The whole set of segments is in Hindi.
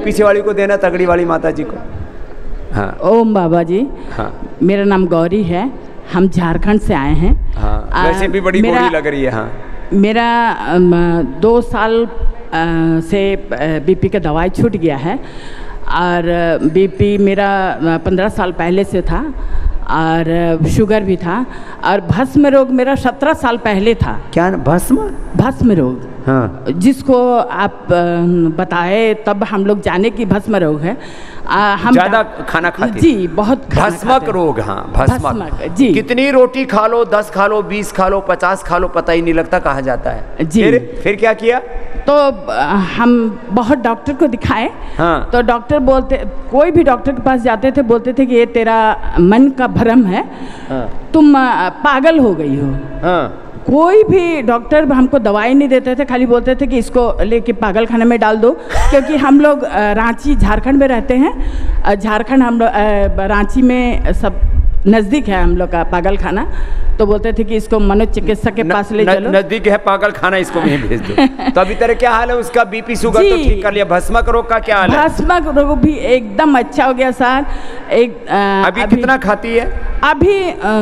पीछे वाली को देना, तगड़ी वाली माता जी को। हाँ ओम बाबा जी। हाँ मेरा नाम गौरी है, हम झारखंड से आए हैं। हाँ, वैसे भी बड़ी गौरी लग रही है। हाँ, मेरा 2 साल से बीपी का दवाई छूट गया है, और बीपी मेरा 15 साल पहले से था, और शुगर भी था, और भस्म रोग मेरा 17 साल पहले था। क्या भस्म रोग? हाँ, जिसको आप बताए तब हम लोग जाने की भस्म रोग है। हम ज्यादा खाना खाते जी, बहुत भस्मक रोग। हाँ, भस्मक जी। कितनी रोटी खा लो, 10 खा लो, 20 खा लो, 50 खा लो, पता ही नहीं लगता कहा जाता है जी। फिर क्या किया? तो हम बहुत डॉक्टर को दिखाए। हाँ। तो डॉक्टर बोलते, कोई भी डॉक्टर के पास जाते थे, बोलते थे कि ये तेरा मन का भ्रम है। हाँ। तुम पागल हो गई हो। हाँ। कोई भी डॉक्टर हमको दवाई नहीं देते थे, खाली बोलते थे कि इसको लेके पागल खाने में डाल दो। क्योंकि हम लोग रांची झारखंड में रहते हैं, झारखंड हम लोग रांची में सब नज़दीक है हम लोग का पागल खाना। तो बोलते थे कि इसको मनोचिकित्सक के पास ले चलो, नज़दीक है पागल खाना, इसको वहीं भेज दो। तो अभी तेरे क्या हाल है? उसका बीपी शुगर तो ठीक कर लिया, भस्मक रोग का क्या हाल है? भस्मक रोग भी एकदम अच्छा हो गया सर। अभी कितना खाती है? अभी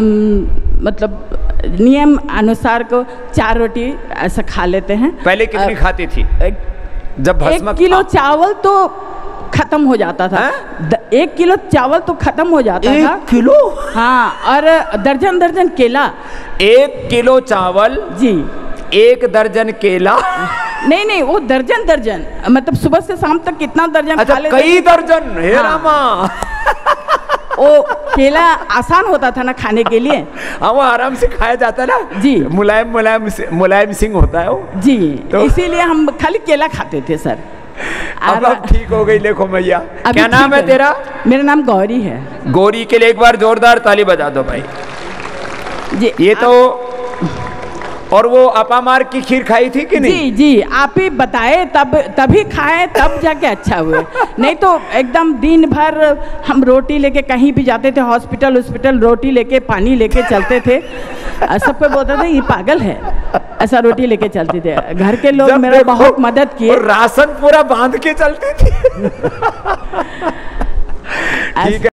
मतलब नियम अनुसार को 4 रोटी ऐसा खा लेते हैं। पहले कितनी खाती थी जब भस्मक? 1 किलो चावल तो खत्म हो जाता था। 1 किलो चावल तो खत्म हो जाता था। 1 किलो? हाँ, और दर्जन दर्जन केला। 1 किलो चावल जी, 1 दर्जन केला? नहीं, वो दर्जन दर्जन, मतलब सुबह से शाम तक कितना दर्जन खा लेते? कई दर्जन? हे रामा। वो केला आसान होता था ना खाने के लिए। हाँ, वो आराम से खाया जाता ना जी, मुलायम सिंह होता है वो जी। तो इसीलिए हम खाली केला खाते थे सर। अब ठीक हो गई। देखो मैया, क्या नाम है तेरा? मेरा नाम गौरी है। गौरी के लिए एक बार जोरदार ताली बजा दो भाई जी। ये तो और वो अपामार की खीर खाई थी कि नहीं? जी जी, आप ही बताए तभी खाए, तब जाके अच्छा हुए। नहीं तो एकदम दिन भर हम रोटी लेके कहीं भी जाते थे, हॉस्पिटल रोटी लेके, पानी लेके चलते थे। सबको बोलते थे ये पागल है, ऐसा रोटी लेके चलते थे। घर के लोग मेरा बहुत मदद किए। राशन पूरा बांध के चलती थी। ठीक है।